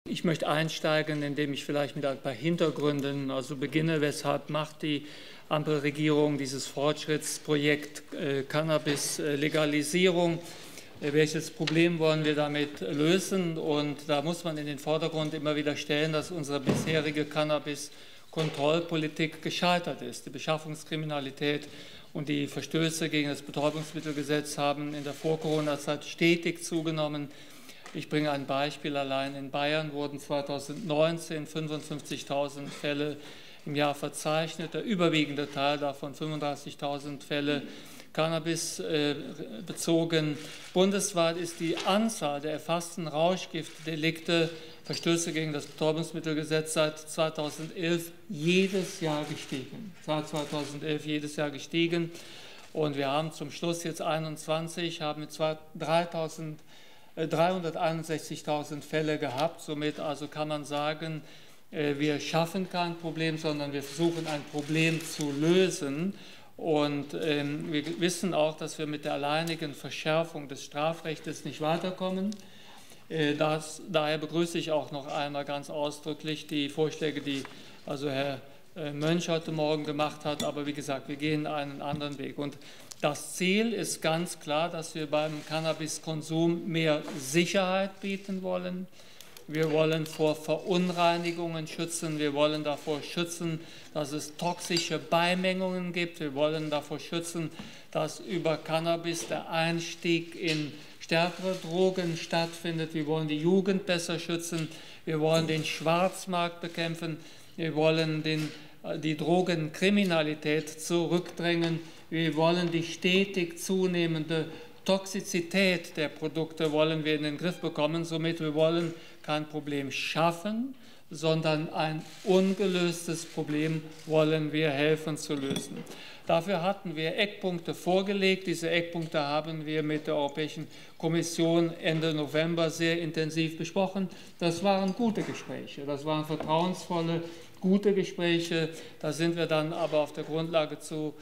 Ich möchte einsteigen, indem ich vielleicht mit ein paar Hintergründen beginne. Weshalb macht die Ampelregierung dieses Fortschrittsprojekt Cannabis-Legalisierung? Welches Problem wollen wir damit lösen? Und da muss man in den Vordergrund immer wieder stellen, dass unsere bisherige Cannabis-Kontrollpolitik gescheitert ist. Die Beschaffungskriminalität und die Verstöße gegen das Betäubungsmittelgesetz haben in der Vor-Corona-Zeit stetig zugenommen. Ich bringe ein Beispiel allein. In Bayern wurden 2019 55.000 Fälle im Jahr verzeichnet. Der überwiegende Teil davon, 35.000 Fälle, Cannabis bezogen. Bundesweit ist die Anzahl der erfassten Rauschgiftdelikte, Verstöße gegen das Betäubungsmittelgesetz seit 2011 jedes Jahr gestiegen. Seit 2011 jedes Jahr gestiegen. Und wir haben zum Schluss jetzt 21, haben mit 361.000 Fälle gehabt. Somit also kann man sagen, wir schaffen kein Problem, sondern wir versuchen ein Problem zu lösen. Und wir wissen auch, dass wir mit der alleinigen Verschärfung des Strafrechts nicht weiterkommen. Daher begrüße ich auch noch einmal ganz ausdrücklich die Vorschläge, die also Herr Mönch heute Morgen gemacht hat. Aber wie gesagt, wir gehen einen anderen Weg. Und das Ziel ist ganz klar, dass wir beim Cannabiskonsum mehr Sicherheit bieten wollen. Wir wollen vor Verunreinigungen schützen. Wir wollen davor schützen, dass es toxische Beimengungen gibt. Wir wollen davor schützen, dass über Cannabis der Einstieg in stärkere Drogen stattfindet. Wir wollen die Jugend besser schützen. Wir wollen den Schwarzmarkt bekämpfen. Wir wollen die Drogenkriminalität zurückdrängen. Wir wollen die stetig zunehmende Toxizität der Produkte wollen wir in den Griff bekommen. Somit wir wollen kein Problem schaffen, sondern ein ungelöstes Problem wollen wir helfen zu lösen. Dafür hatten wir Eckpunkte vorgelegt. Diese Eckpunkte haben wir mit der Europäischen Kommission Ende November sehr intensiv besprochen. Das waren gute Gespräche, das waren vertrauensvolle, gute Gespräche. Da sind wir dann aber auf der Grundlage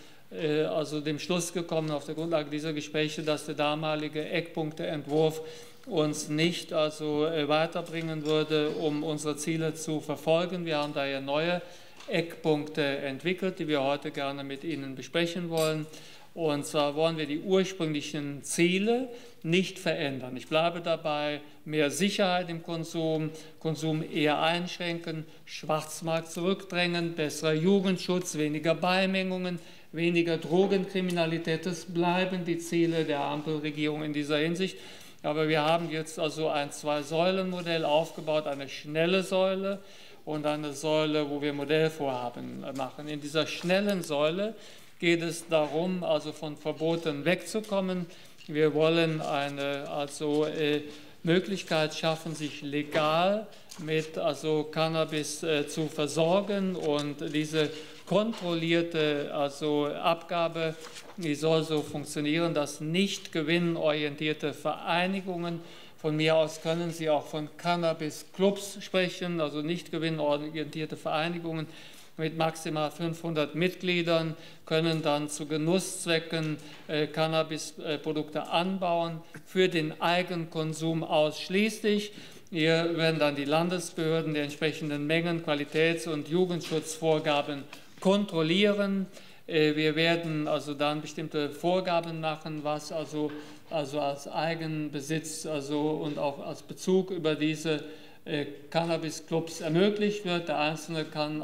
dem Schluss gekommen, auf der Grundlage dieser Gespräche, dass der damalige Eckpunkteentwurf uns nicht weiterbringen würde, um unsere Ziele zu verfolgen. Wir haben daher neue Eckpunkte entwickelt, die wir heute gerne mit Ihnen besprechen wollen. Und zwar wollen wir die ursprünglichen Ziele nicht verändern. Ich bleibe dabei, mehr Sicherheit im Konsum, Konsum eher einschränken, Schwarzmarkt zurückdrängen, besserer Jugendschutz, weniger Beimengungen, weniger Drogenkriminalität. Das bleiben die Ziele der Ampelregierung in dieser Hinsicht. Aber wir haben jetzt also ein Zwei-Säulen-Modell aufgebaut, eine schnelle Säule und eine Säule, wo wir Modellvorhaben machen. In dieser schnellen Säule geht es darum, also von Verboten wegzukommen. Wir wollen eine Möglichkeit schaffen, sich legal mit Cannabis zu versorgen, und diese kontrollierte Abgabe, die soll so funktionieren, dass nicht gewinnorientierte Vereinigungen, von mir aus können Sie auch von Cannabis-Clubs sprechen, also nicht gewinnorientierte Vereinigungen mit maximal 500 Mitgliedern, können dann zu Genusszwecken Cannabisprodukte anbauen, für den Eigenkonsum ausschließlich. Hier werden dann die Landesbehörden die entsprechenden Mengen, Qualitäts- und Jugendschutzvorgaben kontrollieren. Wir werden dann bestimmte Vorgaben machen, was als Eigenbesitz und auch als Bezug über diese Cannabis-Clubs ermöglicht wird. Der Einzelne kann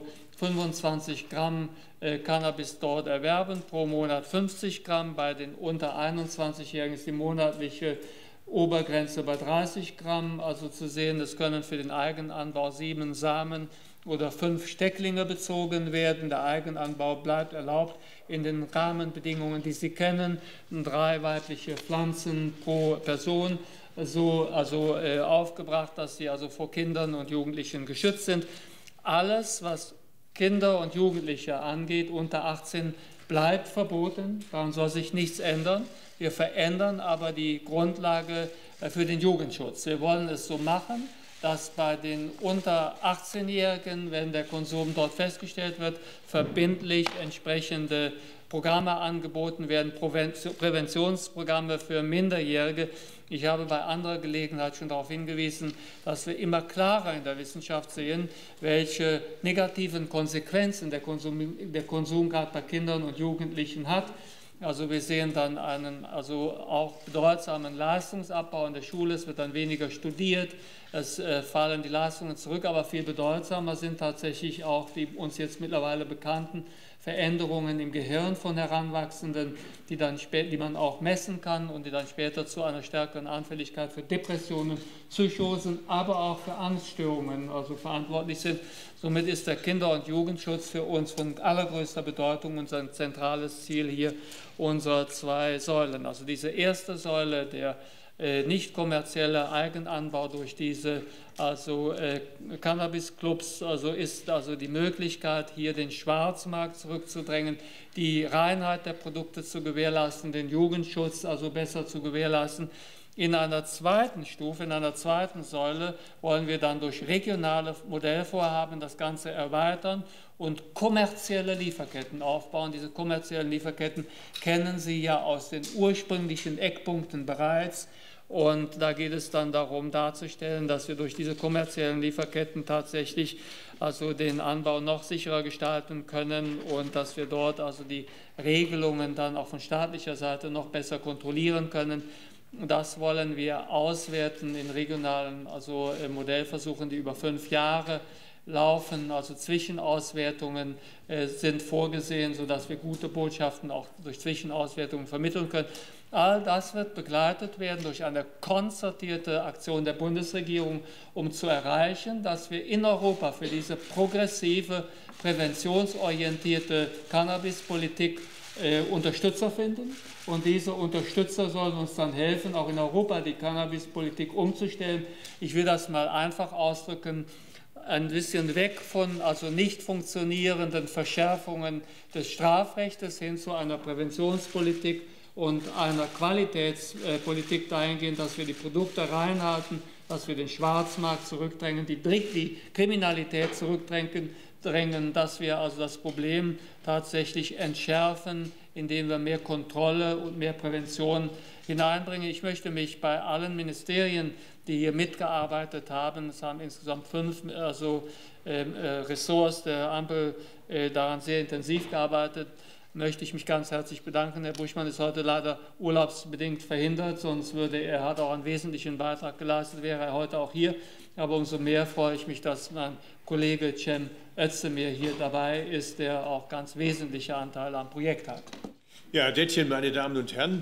25 Gramm Cannabis dort erwerben, pro Monat 50 Gramm. Bei den unter 21-Jährigen ist die monatliche Obergrenze bei 30 Gramm, zu sehen. Es können für den Eigenanbau 7 Samen oder 5 Stecklinge bezogen werden. Der Eigenanbau bleibt erlaubt in den Rahmenbedingungen, die Sie kennen. 3 weibliche Pflanzen pro Person, aufgebracht, dass sie vor Kindern und Jugendlichen geschützt sind. Alles, was Kinder und Jugendliche angeht, unter 18, bleibt verboten. Daran soll sich nichts ändern. Wir verändern aber die Grundlage für den Jugendschutz. Wir wollen es so machen, dass bei den unter 18-Jährigen, wenn der Konsum dort festgestellt wird, verbindlich entsprechende Programme angeboten werden, Präventionsprogramme für Minderjährige. Ich habe bei anderer Gelegenheit schon darauf hingewiesen, dass wir immer klarer in der Wissenschaft sehen, welche negativen Konsequenzen der Konsum gerade bei Kindern und Jugendlichen hat. Also wir sehen dann einen auch bedeutsamen Leistungsabbau in der Schule, es wird dann weniger studiert, es fallen die Leistungen zurück, aber viel bedeutsamer sind tatsächlich auch die uns jetzt mittlerweile bekannten Veränderungen im Gehirn von Heranwachsenden, die man auch messen kann und die dann später zu einer stärkeren Anfälligkeit für Depressionen, Psychosen, aber auch für Angststörungen verantwortlich sind. Somit ist der Kinder- und Jugendschutz für uns von allergrößter Bedeutung und ein zentrales Ziel hier unserer 2 Säulen. Also diese erste Säule, der nicht kommerzielle Eigenanbau durch diese Cannabis-Clubs, ist die Möglichkeit, hier den Schwarzmarkt zurückzudrängen, die Reinheit der Produkte zu gewährleisten, den Jugendschutz besser zu gewährleisten. In einer zweiten Stufe, in einer zweiten Säule wollen wir dann durch regionale Modellvorhaben das Ganze erweitern und kommerzielle Lieferketten aufbauen. Diese kommerziellen Lieferketten kennen Sie ja aus den ursprünglichen Eckpunkten bereits. Und da geht es dann darum, darzustellen, dass wir durch diese kommerziellen Lieferketten tatsächlich den Anbau noch sicherer gestalten können und dass wir dort die Regelungen dann auch von staatlicher Seite noch besser kontrollieren können. Das wollen wir auswerten in regionalen Modellversuchen, die über 5 Jahre laufen. Zwischenauswertungen sind vorgesehen, sodass wir gute Botschaften auch durch Zwischenauswertungen vermitteln können. All das wird begleitet werden durch eine konzertierte Aktion der Bundesregierung, um zu erreichen, dass wir in Europa für diese progressive, präventionsorientierte Cannabispolitik Unterstützer finden. Und diese Unterstützer sollen uns dann helfen, auch in Europa die Cannabispolitik umzustellen. Ich will das mal einfach ausdrücken, ein bisschen weg von nicht funktionierenden Verschärfungen des Strafrechts hin zu einer Präventionspolitik und einer Qualitätspolitik dahingehend, dass wir die Produkte reinhalten, dass wir den Schwarzmarkt zurückdrängen, die Kriminalität zurückdrängen, dass wir das Problem tatsächlich entschärfen, indem wir mehr Kontrolle und mehr Prävention hineinbringen. Ich möchte mich bei allen Ministerien, die hier mitgearbeitet haben, es haben insgesamt 5 Ressorts der Ampel daran sehr intensiv gearbeitet, möchte ich mich ganz herzlich bedanken. Herr Buschmann ist heute leider urlaubsbedingt verhindert, sonst hat auch einen wesentlichen Beitrag geleistet, wäre er heute auch hier. Aber umso mehr freue ich mich, dass mein Kollege Cem Özdemir hier dabei ist, der auch ganz wesentliche Anteile am Projekt hat. Ja, Herr Dettchen, meine Damen und Herren,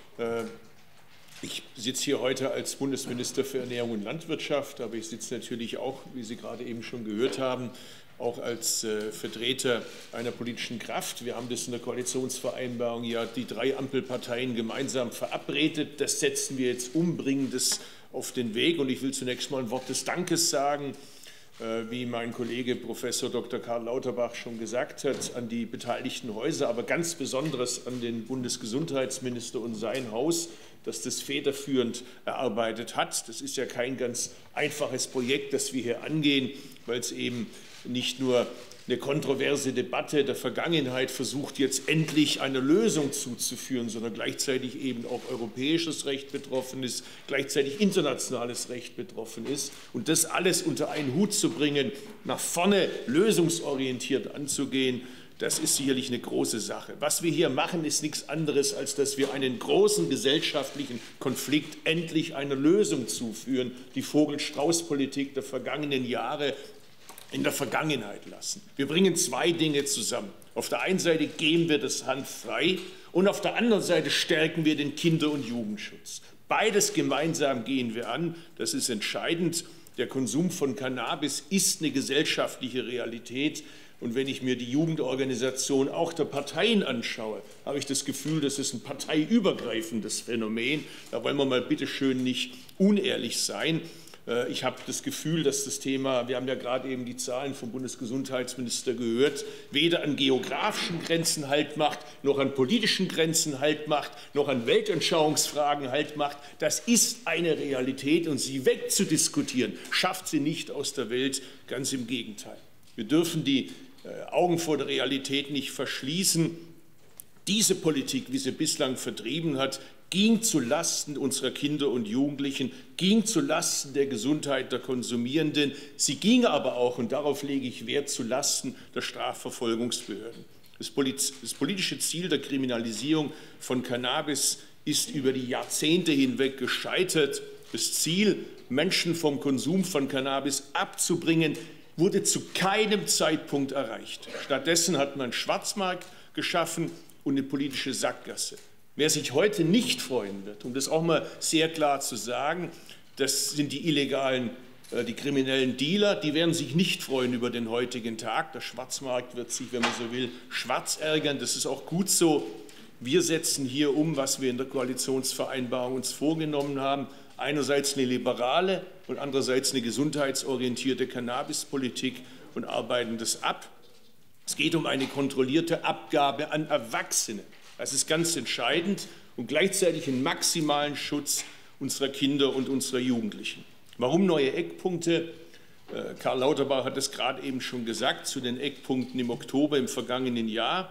ich sitze hier heute als Bundesminister für Ernährung und Landwirtschaft, aber ich sitze natürlich auch, wie Sie gerade eben schon gehört haben, auch als Vertreter einer politischen Kraft. Wir haben das in der Koalitionsvereinbarung ja die 3 Ampelparteien gemeinsam verabredet. Das setzen wir jetzt um, bringen das auf den Weg. Und ich will zunächst mal ein Wort des Dankes sagen, wie mein Kollege Professor Dr. Karl Lauterbach schon gesagt hat, an die beteiligten Häuser, aber ganz besonders an den Bundesgesundheitsminister und sein Haus, das das federführend erarbeitet hat. Das ist ja kein ganz einfaches Projekt, das wir hier angehen, weil es eben nicht nur eine kontroverse Debatte der Vergangenheit versucht, jetzt endlich eine Lösung zuzuführen, sondern gleichzeitig eben auch europäisches Recht betroffen ist, gleichzeitig internationales Recht betroffen ist. Und das alles unter einen Hut zu bringen, nach vorne lösungsorientiert anzugehen, das ist sicherlich eine große Sache. Was wir hier machen, ist nichts anderes, als dass wir einen großen gesellschaftlichen Konflikt endlich eine Lösung zuführen, die Vogel-Strauß-Politik der vergangenen Jahre in der Vergangenheit lassen. Wir bringen 2 Dinge zusammen. Auf der einen Seite geben wir das Hanf frei und auf der anderen Seite stärken wir den Kinder- und Jugendschutz. Beides gemeinsam gehen wir an. Das ist entscheidend. Der Konsum von Cannabis ist eine gesellschaftliche Realität. Und wenn ich mir die Jugendorganisation auch der Parteien anschaue, habe ich das Gefühl, das ist ein parteiübergreifendes Phänomen. Da wollen wir mal bitte schön nicht unehrlich sein. Ich habe das Gefühl, dass das Thema, wir haben ja gerade eben die Zahlen vom Bundesgesundheitsminister gehört, weder an geografischen Grenzen Halt macht, noch an politischen Grenzen Halt macht, noch an Weltanschauungsfragen Halt macht. Das ist eine Realität und sie wegzudiskutieren, schafft sie nicht aus der Welt, ganz im Gegenteil. Wir dürfen die Augen vor der Realität nicht verschließen. Diese Politik, wie sie bislang vertrieben hat, ging zu Lasten unserer Kinder und Jugendlichen, ging zu Lasten der Gesundheit der Konsumierenden. Sie ging aber auch, und darauf lege ich Wert, zu Lasten der Strafverfolgungsbehörden. Das politische Ziel der Kriminalisierung von Cannabis ist über die Jahrzehnte hinweg gescheitert. Das Ziel, Menschen vom Konsum von Cannabis abzubringen, wurde zu keinem Zeitpunkt erreicht. Stattdessen hat man Schwarzmarkt geschaffen und eine politische Sackgasse. Wer sich heute nicht freuen wird, um das auch mal sehr klar zu sagen, das sind die illegalen, die kriminellen Dealer, die werden sich nicht freuen über den heutigen Tag. Der Schwarzmarkt wird sich, wenn man so will, schwarz ärgern. Das ist auch gut so. Wir setzen hier um, was wir in der Koalitionsvereinbarung uns vorgenommen haben. Einerseits eine liberale und andererseits eine gesundheitsorientierte Cannabispolitik und arbeiten das ab. Es geht um eine kontrollierte Abgabe an Erwachsene. Das ist ganz entscheidend und gleichzeitig einen maximalen Schutz unserer Kinder und unserer Jugendlichen. Warum neue Eckpunkte? Karl Lauterbach hat es gerade eben schon gesagt, zu den Eckpunkten im Oktober im vergangenen Jahr.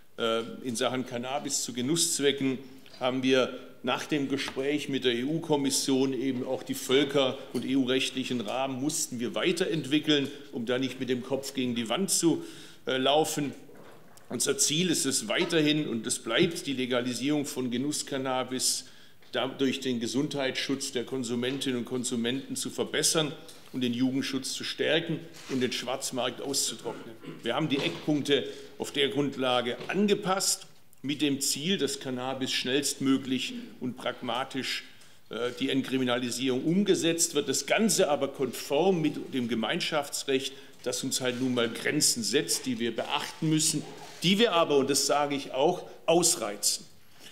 In Sachen Cannabis zu Genusszwecken haben wir nach dem Gespräch mit der EU-Kommission eben auch die völker- und EU-rechtlichen Rahmen mussten wir weiterentwickeln, um da nicht mit dem Kopf gegen die Wand zu laufen. Unser Ziel ist es weiterhin, und es bleibt, die Legalisierung von Genusscannabis durch den Gesundheitsschutz der Konsumentinnen und Konsumenten zu verbessern und den Jugendschutz zu stärken und den Schwarzmarkt auszutrocknen. Wir haben die Eckpunkte auf der Grundlage angepasst, mit dem Ziel, dass Cannabis schnellstmöglich und pragmatisch die Entkriminalisierung umgesetzt wird. Das Ganze aber konform mit dem Gemeinschaftsrecht, das uns halt nun mal Grenzen setzt, die wir beachten müssen, die wir aber, und das sage ich auch, ausreizen.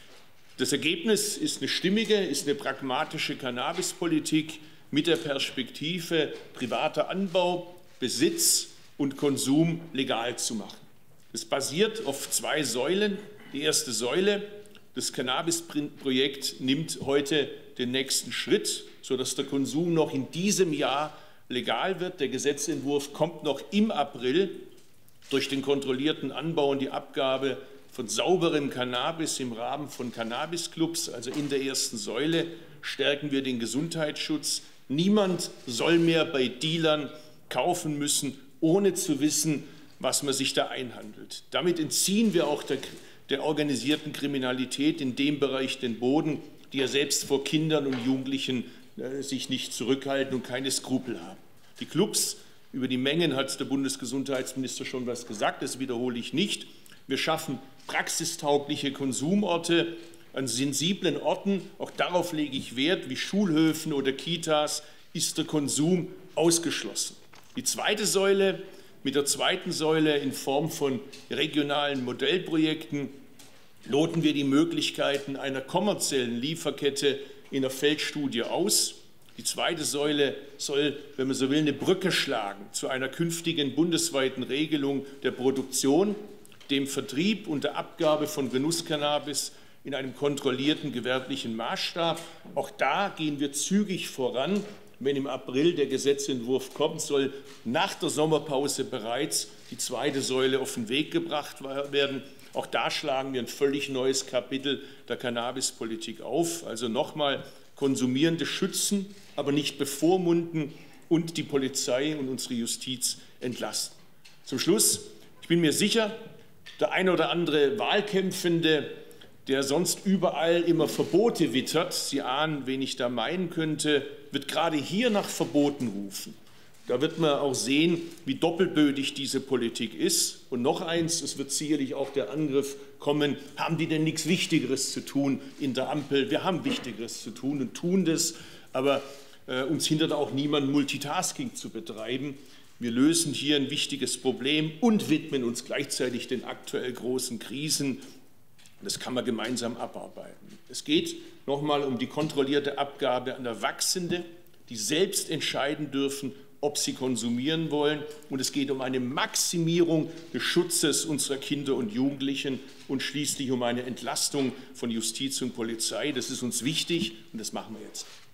Das Ergebnis ist eine stimmige, ist eine pragmatische Cannabispolitik mit der Perspektive, privater Anbau, Besitz und Konsum legal zu machen. Es basiert auf 2 Säulen. Die erste Säule, das Cannabis-Projekt, nimmt heute den nächsten Schritt, sodass der Konsum noch in diesem Jahr legal wird. Der Gesetzentwurf kommt noch im April. Durch den kontrollierten Anbau und die Abgabe von sauberem Cannabis im Rahmen von Cannabisclubs, also in der ersten Säule, stärken wir den Gesundheitsschutz. Niemand soll mehr bei Dealern kaufen müssen, ohne zu wissen, was man sich da einhandelt. Damit entziehen wir auch der organisierten Kriminalität in dem Bereich den Boden, die ja selbst vor Kindern und Jugendlichen sich nicht zurückhalten und keine Skrupel haben. Die Clubs, über die Mengen hat der Bundesgesundheitsminister schon was gesagt, das wiederhole ich nicht. Wir schaffen praxistaugliche Konsumorte an sensiblen Orten, auch darauf lege ich Wert, wie Schulhöfen oder Kitas, ist der Konsum ausgeschlossen. Die zweite Säule, mit der zweiten Säule in Form von regionalen Modellprojekten loten wir die Möglichkeiten einer kommerziellen Lieferkette in der Feldstudie aus. Die zweite Säule soll, wenn man so will, eine Brücke schlagen zu einer künftigen bundesweiten Regelung der Produktion, dem Vertrieb und der Abgabe von Genusscannabis in einem kontrollierten gewerblichen Maßstab. Auch da gehen wir zügig voran. Wenn im April der Gesetzentwurf kommt, soll nach der Sommerpause bereits die zweite Säule auf den Weg gebracht werden. Auch da schlagen wir ein völlig neues Kapitel der Cannabispolitik auf. Also nochmal, Konsumierende schützen, aber nicht bevormunden und die Polizei und unsere Justiz entlasten. Zum Schluss, ich bin mir sicher, der ein oder andere Wahlkämpfende, der sonst überall immer Verbote wittert, Sie ahnen, wen ich da meinen könnte, wird gerade hier nach Verboten rufen. Da wird man auch sehen, wie doppelbödig diese Politik ist. Und noch eins, es wird sicherlich auch der Angriff kommen, haben die denn nichts Wichtigeres zu tun in der Ampel? Wir haben Wichtigeres zu tun und tun das, aber uns hindert auch niemand, Multitasking zu betreiben. Wir lösen hier ein wichtiges Problem und widmen uns gleichzeitig den aktuell großen Krisen. Das kann man gemeinsam abarbeiten. Es geht nochmal um die kontrollierte Abgabe an Erwachsene, die selbst entscheiden dürfen, ob sie konsumieren wollen. Und es geht um eine Maximierung des Schutzes unserer Kinder und Jugendlichen und schließlich um eine Entlastung von Justiz und Polizei. Das ist uns wichtig und das machen wir jetzt.